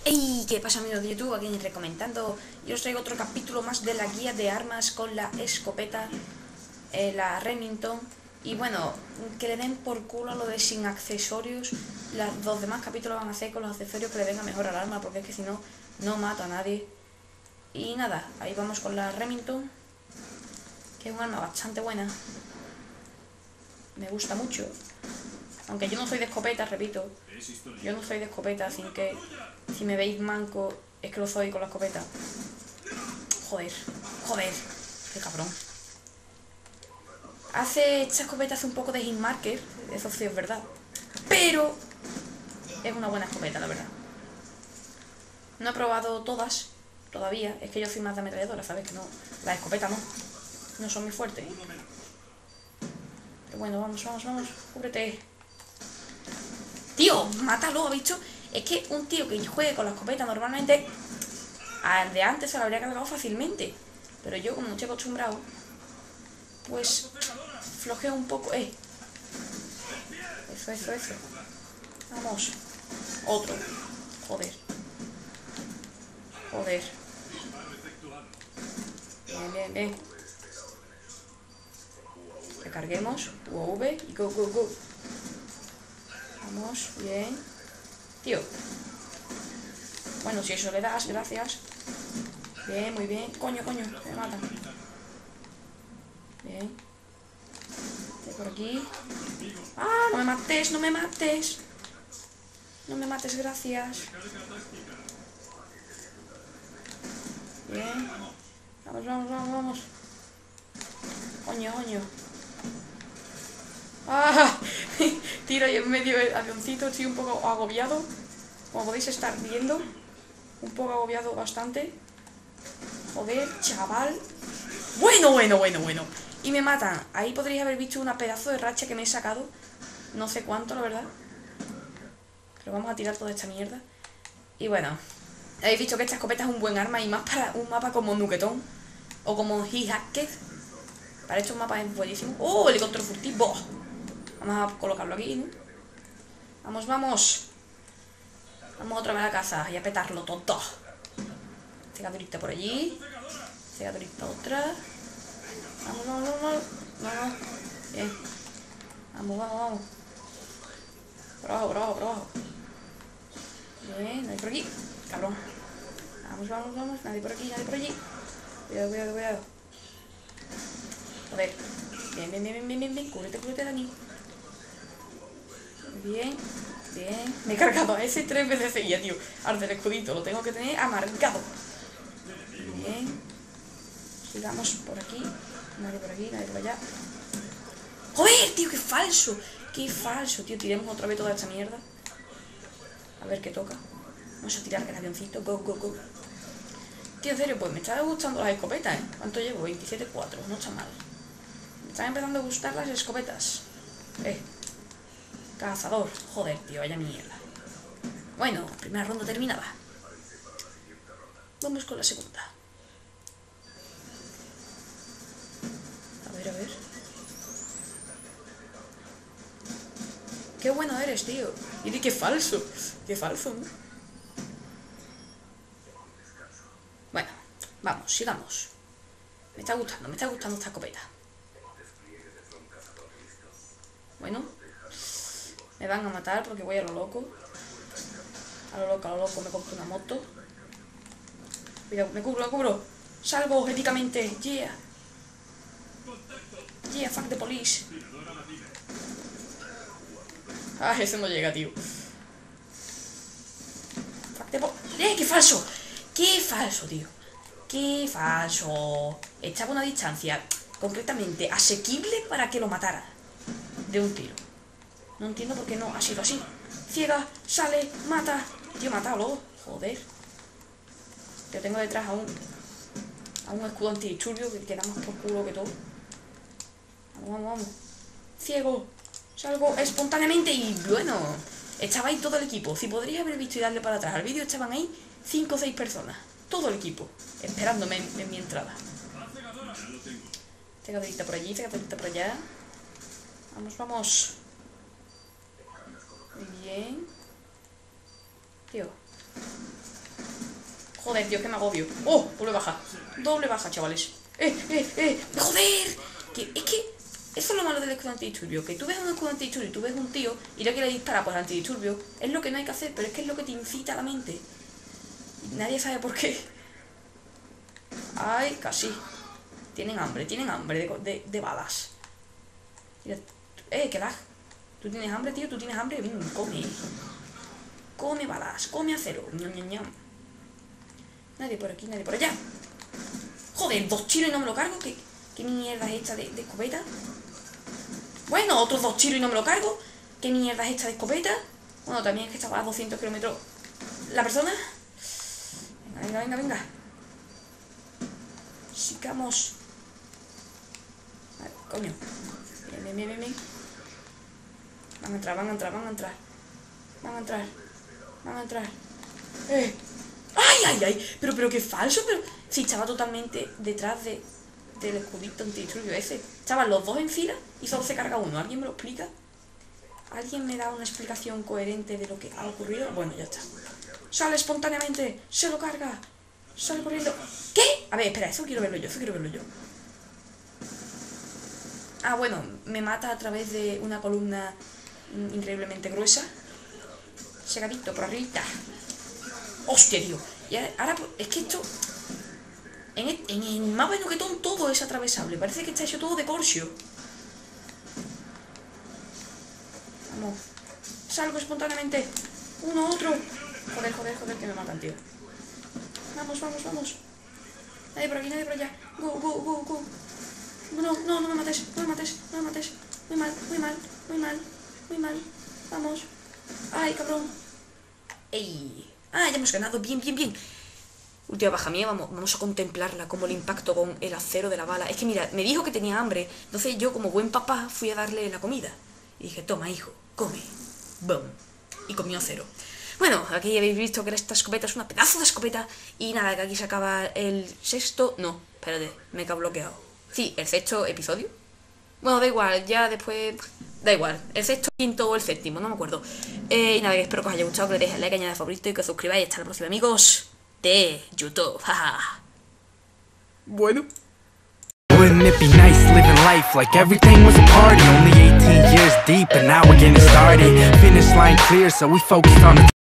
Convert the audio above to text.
¡Hey! ¿Qué pasa, amigos de YouTube? Aquí recomendando. Yo os traigo otro capítulo más de la guía de armas con la escopeta, la Remington. Y bueno, que le den por culo a lo de sin accesorios. Los demás capítulos van a hacer con los accesorios que le venga mejor al arma, porque es que si no, no mata a nadie. Y nada, ahí vamos con la Remington, que es un arma bastante buena. Me gusta mucho. Aunque yo no soy de escopeta, repito. Yo no soy de escopeta, así que si me veis manco, es que lo soy con la escopeta. Joder, qué cabrón. Esta escopeta hace un poco de hitmarker, eso sí es verdad. Pero es una buena escopeta, la verdad. No he probado todas todavía, es que yo soy más de ametralladora, ¿sabes? Que no, la escopeta no son muy fuertes. Pero bueno, vamos, cúbrete. Tío, mátalo, ¿ha visto? Es que un tío que juegue con la escopeta normalmente al de antes se lo habría cargado fácilmente. Pero yo, como no estoy acostumbrado, pues flojeo un poco. Eso. Vamos. Otro. Joder. Bien. Recarguemos. UV y go. Vamos, bien. Tío. Bueno, si eso le das, gracias. Bien, muy bien. Coño, me matan. Bien. Por aquí. ¡Ah! No me mates. No me mates, gracias. Bien. Vamos. Coño. ¡Ah! Tiro ahí en medio del avioncito. Estoy un poco agobiado. Como podéis estar viendo. Un poco agobiado bastante. Joder, chaval. Bueno. Y me matan. Ahí podréis haber visto una pedazo de racha que me he sacado. No sé cuánto, la verdad. Pero vamos a tirar toda esta mierda. Y bueno, habéis visto que esta escopeta es un buen arma. Y más para un mapa como Nuketon o como He-Hacked. Para estos mapas es buenísimo. ¡Oh! Helicóptero furtivo. Vamos a colocarlo aquí, ¿no? Vamos. Vamos otra vez a la casa y a petarlo todo. Cegadurita por allí. Cegadurita otra. Vamos. Bien. Vamos. Por abajo. Bien, nadie por aquí. Cabrón. Vamos. Nadie por aquí. Cuidado. Joder. Bien. Cúbrete, Dani. Bien. Me he cargado a ese 3 veces seguidas, tío. Al del escudito. Lo tengo que tener amargado. Bien. Sigamos por aquí. Nadie por aquí, nadie por allá. ¡Joder, tío! ¡Qué falso! Tío. Tiremos otra vez toda esta mierda. A ver qué toca. Vamos a tirar el avioncito. Go. Tío, en serio, pues me está gustando las escopetas, ¿eh? ¿Cuánto llevo? 27.4. No está mal. Me están empezando a gustar las escopetas. Cazador. Joder, tío, vaya mierda. Bueno, primera ronda terminada. Vamos con la segunda. A ver. Qué bueno eres, tío. Y qué falso, ¿no? Bueno, vamos, sigamos. Me está gustando esta escopeta. Bueno, me van a matar porque voy a lo loco. A lo loco me compro una moto. Cuidado, me cubro. Salgo éticamente. Yeah, fuck the police. Ah, ese no llega, tío. Fuck the police. ¡Qué falso, tío! ¡Qué falso! Echaba una distancia completamente asequible para que lo matara de un tiro. No entiendo por qué no ha sido así. Ciega, sale, mata. Tío, mátalo. Joder. Yo tengo detrás a un escudo antidisturbio que queda más por culo que todo. Vamos. Ciego. Salgo espontáneamente y bueno, estaba ahí todo el equipo. Si podríais haber visto y darle para atrás al vídeo, estaban ahí 5 o 6 personas. Todo el equipo, esperándome en mi entrada. Cegadurita por allí, cegadurita por allá. Vamos. Muy bien. Tío. Joder, Dios, que me agobio. ¡Oh! Doble baja. Doble baja, chavales. ¡Joder! Es que eso es lo malo del escudo antidisturbio. Que tú ves un escudo antidisturbio y tú ves un tío y ya quiere disparar por el antidisturbio. Es lo que no hay que hacer, pero es que es lo que te incita a la mente. Y nadie sabe por qué. Ay, casi. Tienen hambre de balas. Mira, qué lag. ¿Tú tienes hambre, tío? ¿Tú tienes hambre? Come. Come balas, come acero. Ñam, ñam, ñam. Nadie por aquí, nadie por allá. Joder, 2 tiros y no me lo cargo. ¿Qué mierda es esta de escopeta? Bueno, otros 2 tiros y no me lo cargo. ¿Qué mierda es esta de escopeta? Bueno, también es que estaba a 200 kilómetros la persona. Venga. Sigamos. Vale, coño. Bien. Van a entrar. ¡Ay! Pero qué falso, pero... Sí, estaba totalmente detrás del escudito antidisturbio ese. Estaban los 2 en fila y solo se carga uno. ¿Alguien me lo explica? ¿Alguien me da una explicación coherente de lo que ha ocurrido? Bueno, ya está. Sale espontáneamente, se lo carga. Sale corriendo. ¿Qué? A ver, espera, eso quiero verlo yo. Ah, bueno, me mata a través de una columna increíblemente gruesa. Segadito por arriba. ¡Hostia, tío! Y ahora, es que esto... En el mapa de Nuquetón todo es atravesable. Parece que está hecho todo de Corcio. Vamos. Salgo espontáneamente. Uno, otro. Joder, que me matan, tío. Vamos. Nadie por aquí, nadie por allá. Go. No me mates. Muy mal. Vamos. Ay, cabrón. Ey. Ah, ya hemos ganado. Bien. Última baja mía, vamos a contemplarla, como el impacto con el acero de la bala. Es que mira, me dijo que tenía hambre. Entonces yo, como buen papá, fui a darle la comida. Y dije, toma, hijo, come. Boom. Y comió acero. Bueno, aquí habéis visto que esta escopeta es una pedazo de escopeta. Y nada, que aquí se acaba el sexto... No, espérate, me he bloqueado. Sí, el sexto episodio. Bueno, da igual, ya después... Da igual, el sexto, quinto o el séptimo, no me acuerdo. Y nada, espero que os haya gustado, que le dejéis like, añadir favorito y que os suscribáis. Hasta la próxima, amigos de YouTube. Bueno. Wouldn't it be nice living life like everything was a party? Only 18 years deep and now we're getting started. Finish line clear, so we focused on the